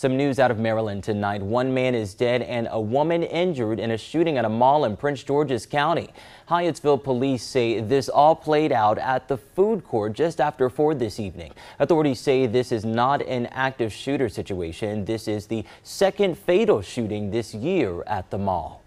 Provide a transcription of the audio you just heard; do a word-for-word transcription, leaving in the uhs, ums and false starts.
Some news out of Maryland tonight. One man is dead and a woman injured in a shooting at a mall in Prince George's County. Hyattsville police say this all played out at the food court just after four this evening. Authorities say this is not an active shooter situation. This is the second fatal shooting this year at the mall.